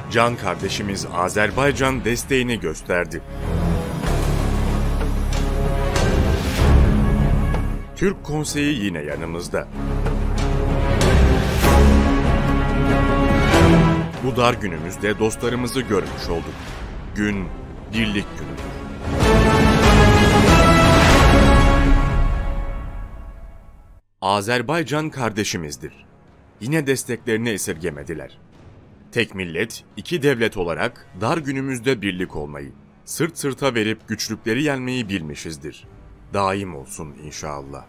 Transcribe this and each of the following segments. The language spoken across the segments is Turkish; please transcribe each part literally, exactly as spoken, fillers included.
Can kardeşimiz Azerbaycan desteğini gösterdi. Türk Konseyi yine yanımızda. Bu dar günümüzde dostlarımızı görmüş olduk. Gün, birlik günüdür. Azerbaycan kardeşimizdir. Yine desteklerini esirgemediler. Tek millet, iki devlet olarak dar günümüzde birlik olmayı, sırt sırta verip güçlükleri yenmeyi bilmişizdir. Daim olsun inşallah.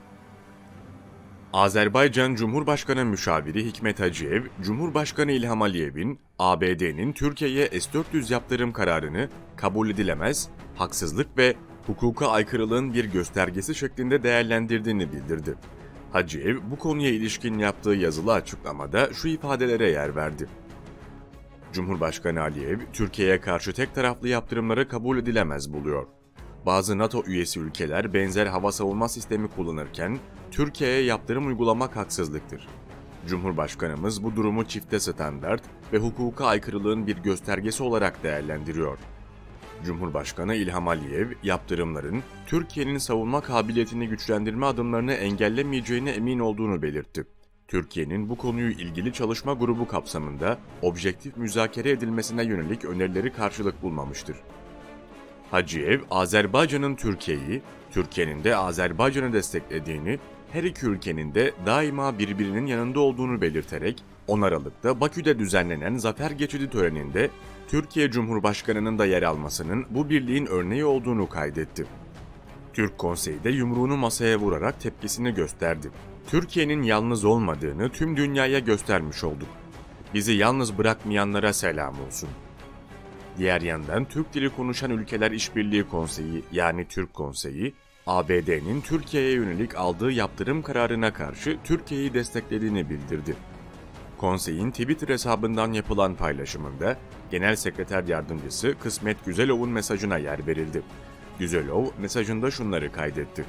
Azerbaycan Cumhurbaşkanı Müşaviri Hikmet Hacıyev, Cumhurbaşkanı İlham Aliyev'in A B D'nin Türkiye'ye S dört yüz yaptırım kararını kabul edilemez, haksızlık ve hukuka aykırılığın bir göstergesi şeklinde değerlendirdiğini bildirdi. Hacıyev bu konuya ilişkin yaptığı yazılı açıklamada şu ifadelere yer verdi. Cumhurbaşkanı Aliyev, Türkiye'ye karşı tek taraflı yaptırımları kabul edilemez buluyor. Bazı NATO üyesi ülkeler benzer hava savunma sistemi kullanırken Türkiye'ye yaptırım uygulamak haksızlıktır. Cumhurbaşkanımız bu durumu çifte standart ve hukuka aykırılığın bir göstergesi olarak değerlendiriyor. Cumhurbaşkanı İlham Aliyev, yaptırımların Türkiye'nin savunma kabiliyetini güçlendirme adımlarını engellemeyeceğine emin olduğunu belirtti. Türkiye'nin bu konuyu ilgili çalışma grubu kapsamında objektif müzakere edilmesine yönelik önerileri karşılık bulmamıştır. Hacıyev, Azerbaycan'ın Türkiye'yi, Türkiye'nin de Azerbaycan'ı desteklediğini, her iki ülkenin de daima birbirinin yanında olduğunu belirterek, on Aralık'ta Bakü'de düzenlenen Zafer Geçidi töreninde Türkiye Cumhurbaşkanı'nın da yer almasının bu birliğin örneği olduğunu kaydetti. Türk Konseyi de yumruğunu masaya vurarak tepkisini gösterdi. Türkiye'nin yalnız olmadığını tüm dünyaya göstermiş olduk. Bizi yalnız bırakmayanlara selam olsun. Diğer yandan Türk dili konuşan ülkeler İşbirliği Konseyi yani Türk Konseyi, A B D'nin Türkiye'ye yönelik aldığı yaptırım kararına karşı Türkiye'yi desteklediğini bildirdi. Konseyin Twitter hesabından yapılan paylaşımında Genel Sekreter Yardımcısı Kısmet Güzelov'un mesajına yer verildi. Güzelov mesajında şunları kaydetti.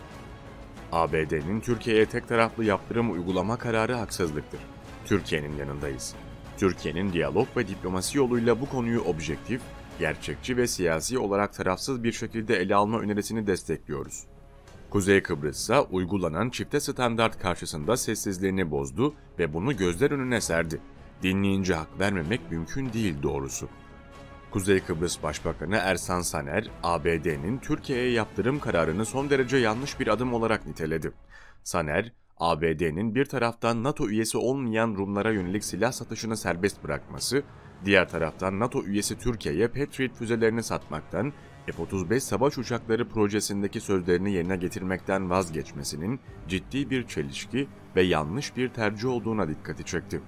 A B D'nin Türkiye'ye tek taraflı yaptırım uygulama kararı haksızlıktır. Türkiye'nin yanındayız. Türkiye'nin diyalog ve diplomasi yoluyla bu konuyu objektif, gerçekçi ve siyasi olarak tarafsız bir şekilde ele alma önerisini destekliyoruz. Kuzey Kıbrıs'a uygulanan çifte standart karşısında sessizliğini bozdu ve bunu gözler önüne serdi. Dinleyince hak vermemek mümkün değil doğrusu. Kuzey Kıbrıs Başbakanı Ersan Saner, A B D'nin Türkiye'ye yaptırım kararını son derece yanlış bir adım olarak niteledi. Saner, A B D'nin bir taraftan NATO üyesi olmayan Rumlara yönelik silah satışını serbest bırakması, diğer taraftan NATO üyesi Türkiye'ye Patriot füzelerini satmaktan, F otuz beş savaş uçakları projesindeki sözlerini yerine getirmekten vazgeçmesinin ciddi bir çelişki ve yanlış bir tercih olduğuna dikkati çekti.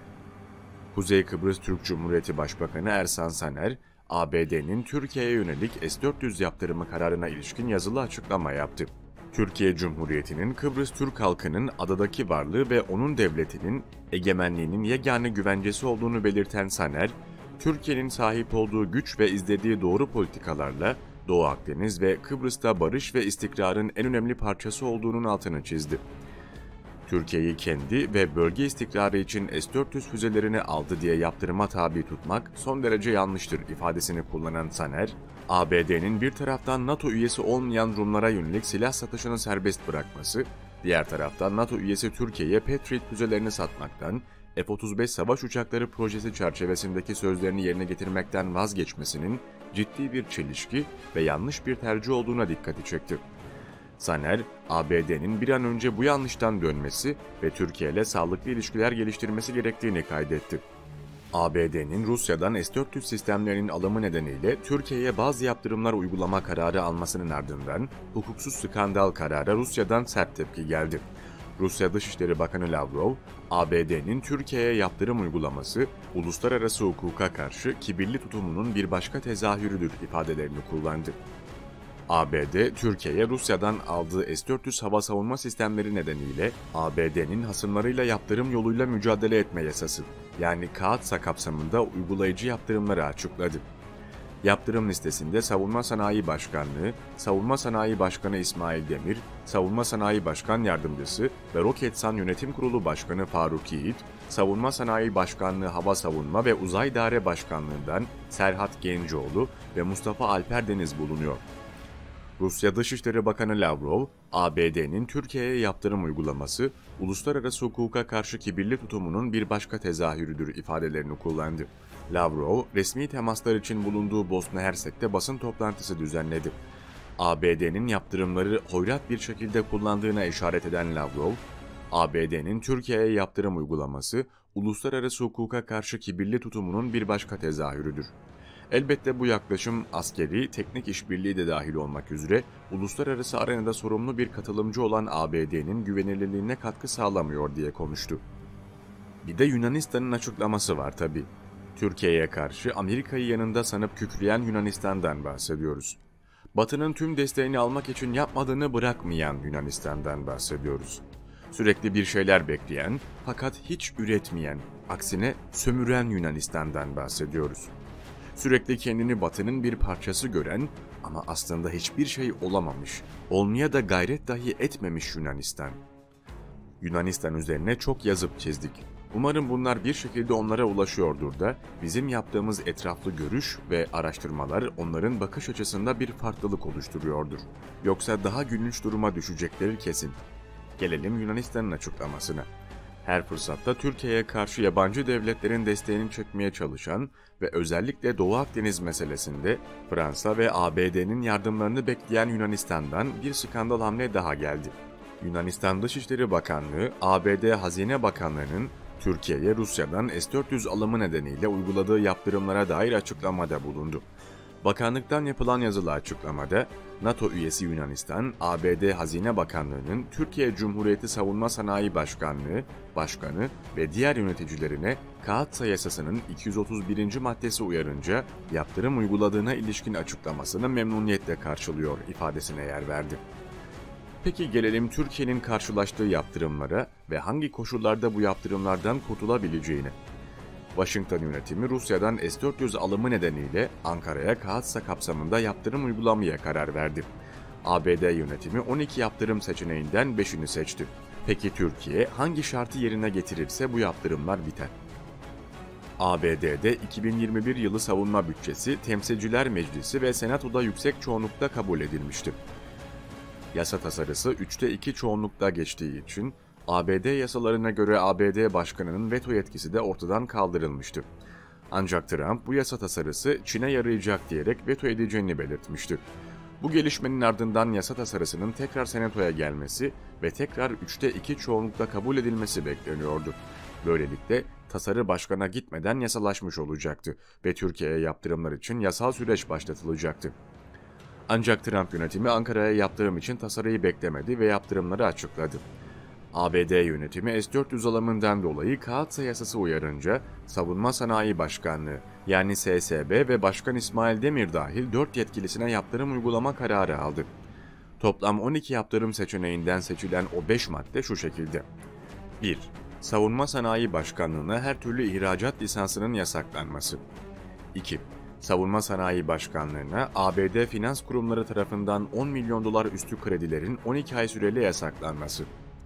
Kuzey Kıbrıs Türk Cumhuriyeti Başbakanı Ersan Saner, A B D'nin Türkiye'ye yönelik S dört yüz yaptırımı kararına ilişkin yazılı açıklama yaptı. Türkiye Cumhuriyeti'nin Kıbrıs Türk halkının adadaki varlığı ve onun devletinin egemenliğinin yegane güvencesi olduğunu belirten Saner, Türkiye'nin sahip olduğu güç ve izlediği doğru politikalarla Doğu Akdeniz ve Kıbrıs'ta barış ve istikrarın en önemli parçası olduğunun altını çizdi. Türkiye'yi kendi ve bölge istikrarı için S dört yüz füzelerini aldı diye yaptırıma tabi tutmak son derece yanlıştır ifadesini kullanan Saner, A B D'nin bir taraftan NATO üyesi olmayan Rumlara yönelik silah satışını serbest bırakması, diğer taraftan NATO üyesi Türkiye'ye Patriot füzelerini satmaktan, F otuz beş savaş uçakları projesi çerçevesindeki sözlerini yerine getirmekten vazgeçmesinin ciddi bir çelişki ve yanlış bir tercih olduğuna dikkati çekti. Saner, A B D'nin bir an önce bu yanlıştan dönmesi ve Türkiye ile sağlıklı ilişkiler geliştirmesi gerektiğini kaydetti. A B D'nin Rusya'dan S dört yüz sistemlerinin alımı nedeniyle Türkiye'ye bazı yaptırımlar uygulama kararı almasının ardından hukuksuz skandal karara Rusya'dan sert tepki geldi. Rusya Dışişleri Bakanı Lavrov, A B D'nin Türkiye'ye yaptırım uygulaması, uluslararası hukuka karşı kibirli tutumunun bir başka tezahürüdür ifadelerini kullandı. A B D, Türkiye'ye Rusya'dan aldığı S dört yüz hava savunma sistemleri nedeniyle A B D'nin hasımlarıyla yaptırım yoluyla mücadele etme yasası, yani KAATSA kapsamında uygulayıcı yaptırımları açıkladı. Yaptırım listesinde Savunma Sanayi Başkanlığı, Savunma Sanayi Başkanı İsmail Demir, Savunma Sanayi Başkan Yardımcısı ve Roketsan Yönetim Kurulu Başkanı Faruk Yiğit, Savunma Sanayi Başkanlığı Hava Savunma ve Uzay Daire Başkanlığı'ndan Serhat Gencoğlu ve Mustafa Alper Deniz bulunuyor. Rusya Dışişleri Bakanı Lavrov, A B D'nin Türkiye'ye yaptırım uygulaması, uluslararası hukuka karşı kibirli tutumunun bir başka tezahürüdür ifadelerini kullandı. Lavrov, resmi temaslar için bulunduğu Bosna Hersek'te basın toplantısı düzenledi. A B D'nin yaptırımları hoyrat bir şekilde kullandığına işaret eden Lavrov, A B D'nin Türkiye'ye yaptırım uygulaması, uluslararası hukuka karşı kibirli tutumunun bir başka tezahürüdür. Elbette bu yaklaşım askeri, teknik işbirliği de dahil olmak üzere uluslararası arenada sorumlu bir katılımcı olan A B D'nin güvenilirliğine katkı sağlamıyor diye konuştu. Bir de Yunanistan'ın açıklaması var tabii. Türkiye'ye karşı Amerika'yı yanında sanıp kükreyen Yunanistan'dan bahsediyoruz. Batı'nın tüm desteğini almak için yapmadığını bırakmayan Yunanistan'dan bahsediyoruz. Sürekli bir şeyler bekleyen fakat hiç üretmeyen, aksine sömüren Yunanistan'dan bahsediyoruz. Sürekli kendini Batı'nın bir parçası gören ama aslında hiçbir şey olamamış, olmaya da gayret dahi etmemiş Yunanistan. Yunanistan üzerine çok yazıp çizdik. Umarım bunlar bir şekilde onlara ulaşıyordur da bizim yaptığımız etraflı görüş ve araştırmalar onların bakış açısında bir farklılık oluşturuyordur. Yoksa daha gülünç duruma düşecekleri kesin. Gelelim Yunanistan'ın açıklamasına. Her fırsatta Türkiye'ye karşı yabancı devletlerin desteğini çekmeye çalışan ve özellikle Doğu Akdeniz meselesinde Fransa ve A B D'nin yardımlarını bekleyen Yunanistan'dan bir skandal hamle daha geldi. Yunanistan Dışişleri Bakanlığı, A B D Hazine Bakanlığı'nın Türkiye'ye Rusya'dan S dört yüz alımı nedeniyle uyguladığı yaptırımlara dair açıklamada bulundu. Bakanlıktan yapılan yazılı açıklamada, NATO üyesi Yunanistan, A B D Hazine Bakanlığı'nın Türkiye Cumhuriyeti Savunma Sanayi Başkanlığı, Başkanı ve diğer yöneticilerine Kağıtsa Yasası'nın iki yüz otuz birinci maddesi uyarınca yaptırım uyguladığına ilişkin açıklamasını memnuniyetle karşılıyor ifadesine yer verdi. Peki gelelim Türkiye'nin karşılaştığı yaptırımlara ve hangi koşullarda bu yaptırımlardan kurtulabileceğine. Washington yönetimi Rusya'dan S dört yüz alımı nedeniyle Ankara'ya Kağıtsa kapsamında yaptırım uygulamaya karar verdi. A B D yönetimi on iki yaptırım seçeneğinden beşini seçti. Peki Türkiye hangi şartı yerine getirirse bu yaptırımlar biter. A B D'de iki bin yirmi bir yılı savunma bütçesi Temsilciler Meclisi ve Senato'da yüksek çoğunlukla kabul edilmişti. Yasa tasarısı üçte iki çoğunlukla geçtiği için A B D yasalarına göre A B D Başkanı'nın veto yetkisi de ortadan kaldırılmıştı. Ancak Trump bu yasa tasarısı Çin'e yarayacak diyerek veto edeceğini belirtmişti. Bu gelişmenin ardından yasa tasarısının tekrar Senato'ya gelmesi ve tekrar üçte iki çoğunlukla kabul edilmesi bekleniyordu. Böylelikle tasarı başkana gitmeden yasalaşmış olacaktı ve Türkiye'ye yaptırımlar için yasal süreç başlatılacaktı. Ancak Trump yönetimi Ankara'ya yaptırım için tasarıyı beklemedi ve yaptırımları açıkladı. A B D yönetimi S dört yüz alımından dolayı Kağıtsa Yasası uyarınca Savunma Sanayi Başkanlığı yani S S B ve Başkan İsmail Demir dahil dört yetkilisine yaptırım uygulama kararı aldı. Toplam on iki yaptırım seçeneğinden seçilen o beş madde şu şekilde. bir. Savunma Sanayi Başkanlığı'na her türlü ihracat lisansının yasaklanması. iki. Savunma Sanayi Başkanlığı'na A B D finans kurumları tarafından on milyon dolar üstü kredilerin on iki ay süreli yasaklanması.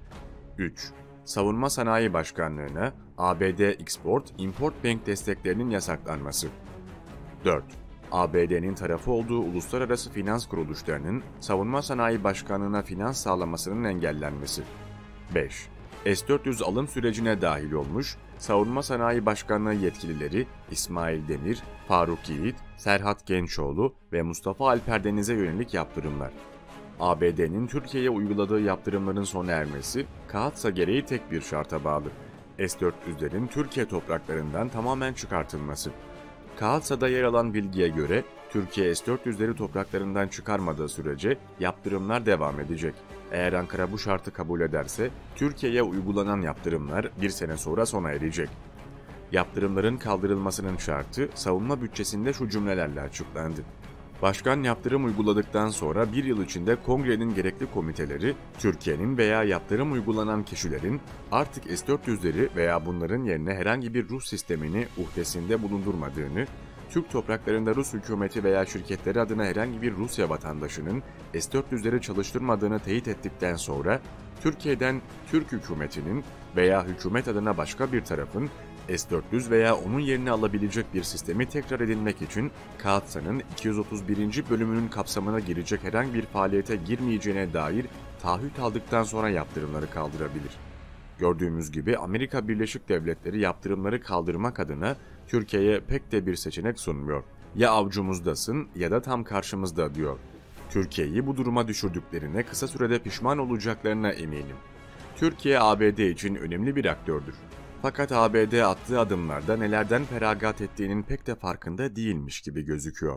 üç. Savunma Sanayi Başkanlığı'na A B D Export-Import Bank desteklerinin yasaklanması. dört. A B D'nin tarafı olduğu uluslararası finans kuruluşlarının Savunma Sanayi Başkanlığı'na finans sağlamasının engellenmesi. beş. S dört yüz alım sürecine dahil olmuş Savunma Sanayi Başkanlığı yetkilileri İsmail Demir, Faruk Yiğit, Serhat Gençoğlu ve Mustafa Alper Deniz'e yönelik yaptırımlar. A B D'nin Türkiye'ye uyguladığı yaptırımların sona ermesi, Kağıtsa gereği tek bir şarta bağlı. S dört yüzlerin Türkiye topraklarından tamamen çıkartılması. Kağıtsa'da yer alan bilgiye göre, Türkiye S dört yüzleri topraklarından çıkarmadığı sürece yaptırımlar devam edecek. Eğer Ankara bu şartı kabul ederse, Türkiye'ye uygulanan yaptırımlar bir sene sonra sona erecek. Yaptırımların kaldırılmasının şartı savunma bütçesinde şu cümlelerle açıklandı. Başkan yaptırım uyguladıktan sonra bir yıl içinde Kongre'nin gerekli komiteleri, Türkiye'nin veya yaptırım uygulanan kişilerin artık S dört yüzleri veya bunların yerine herhangi bir Rus sistemini uhdesinde bulundurmadığını, Türk topraklarında Rus hükümeti veya şirketleri adına herhangi bir Rusya vatandaşının S dört yüzleri çalıştırmadığını teyit ettikten sonra, Türkiye'den Türk hükümetinin veya hükümet adına başka bir tarafın S dört yüz veya onun yerini alabilecek bir sistemi tekrar edinmek için KAATSA'nın iki yüz otuz birinci bölümünün kapsamına girecek herhangi bir faaliyete girmeyeceğine dair taahhüt aldıktan sonra yaptırımları kaldırabilir. Gördüğümüz gibi Amerika Birleşik Devletleri yaptırımları kaldırmak adına Türkiye'ye pek de bir seçenek sunmuyor. Ya avcumuzdasın ya da tam karşımızda diyor. Türkiye'yi bu duruma düşürdüklerine kısa sürede pişman olacaklarına eminim. Türkiye A B D için önemli bir aktördür. Fakat A B D attığı adımlarda nelerden feragat ettiğinin pek de farkında değilmiş gibi gözüküyor.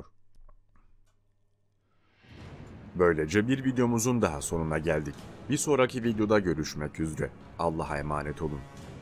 Böylece bir videomuzun daha sonuna geldik. Bir sonraki videoda görüşmek üzere. Allah'a emanet olun.